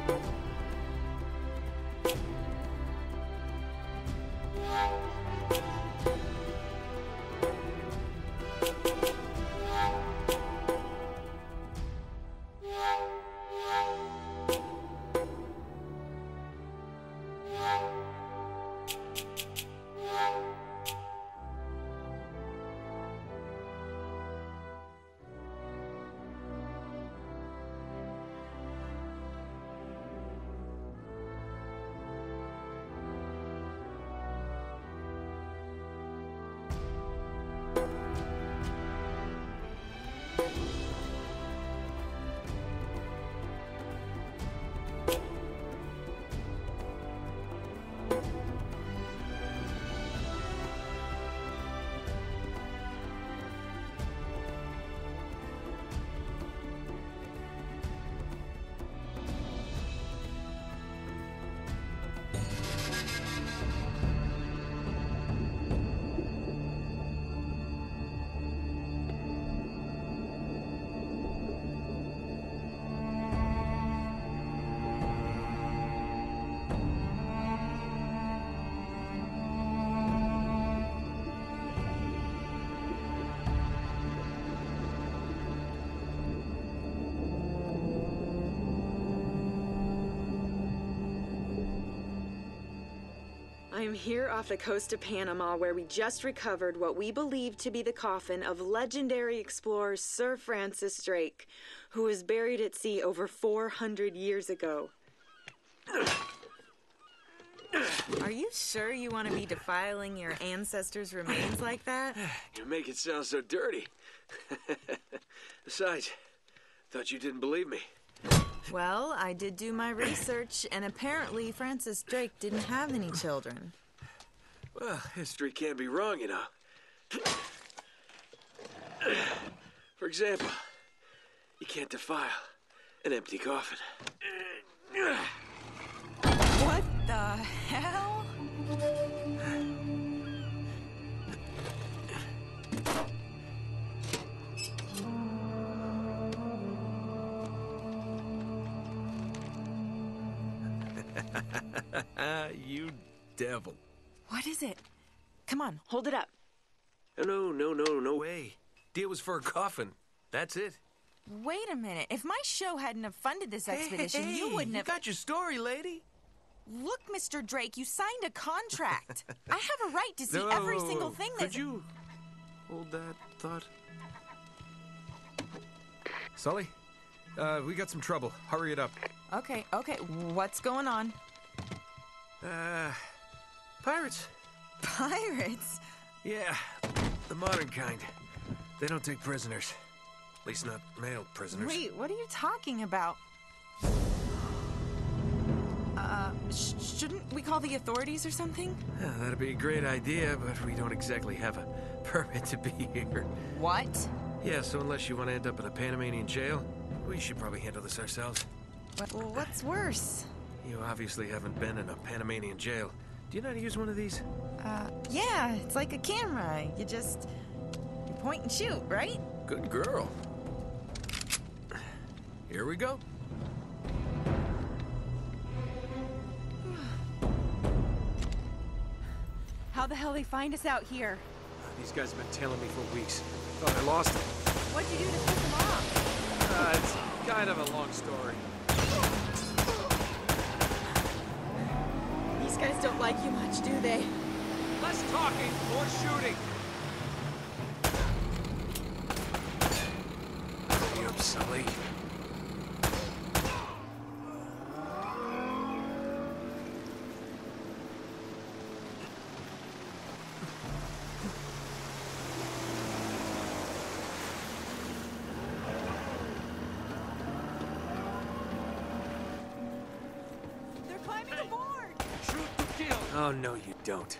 I'm here off the coast of Panama, where we just recovered what we believe to be the coffin of legendary explorer Sir Francis Drake, who was buried at sea over 400 years ago. Are you sure you want to be defiling your ancestors' remains like that? You make it sound so dirty. Besides, thought you didn't believe me. Well, I did do my research, and apparently Francis Drake didn't have any children. Well, history can't be wrong, you know. For example, you can't defile an empty coffin. What the hell? You devil. What is it? Come on, hold it up. No way. Deal was for a coffin. That's it. Wait a minute. If my show hadn't have funded this expedition, you wouldn't have... You got your story, lady. Look, Mr. Drake, you signed a contract. I have a right to see every single thing that's... Could you hold that thought? Sully, we got some trouble. Hurry it up. Okay. What's going on? Pirates. Pirates? Yeah, the modern kind. They don't take prisoners. At least not male prisoners. Wait, what are you talking about? Shouldn't we call the authorities or something? Yeah, that'd be a great idea, but we don't exactly have a permit to be here. What? Yeah, so unless you want to end up in a Panamanian jail, we should probably handle this ourselves. Well, what's worse? You obviously haven't been in a Panamanian jail. Do you know how to use one of these? Yeah, it's like a camera. You point and shoot, right? Good girl. Here we go. How the hell they find us out here? These guys have been tailing me for weeks. Thought I lost them. What'd you do to piss them off? It's kind of a long story. These guys don't like you much, do they? Less talking, more shooting. Hurry up, Sully. They're climbing aboard! Shoot to kill. Oh, no, you don't.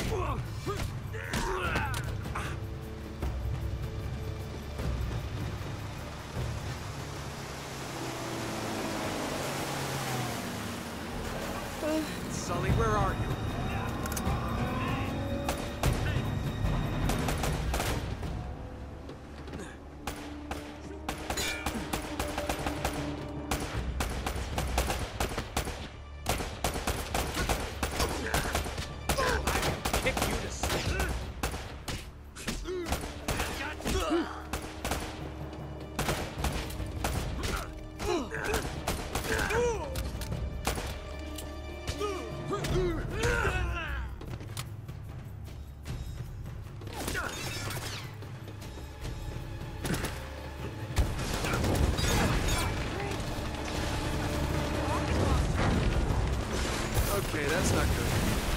Sully, where are you? Kick you to sleep. Okay, that's not good.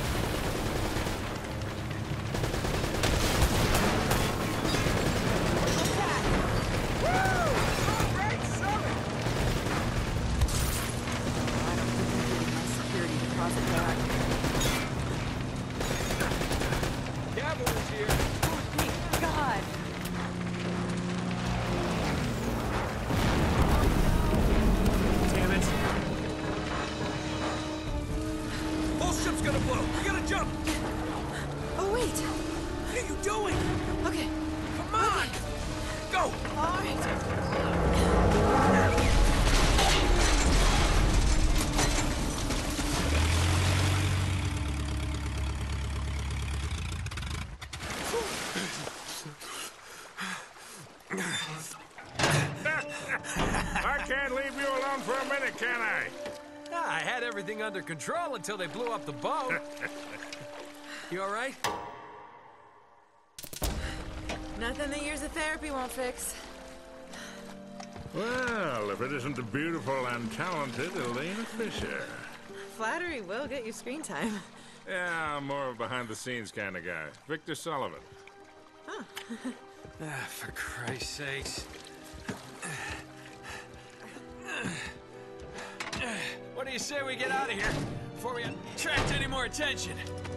Cavalry's here. God. Damn it. Whole ship's gonna blow. We gotta jump. Oh, wait. What are you doing? Okay. Come on. Go. All right. I can't leave you alone for a minute, can I? I had everything under control until they blew up the boat. You all right? Nothing that years of therapy won't fix. Well, if it isn't the beautiful and talented Elena Fisher. Flattery will get you screen time. Yeah, I'm more of a behind-the-scenes kind of guy. Victor Sullivan. For Christ's sakes. What do you say we get out of here before we attract any more attention?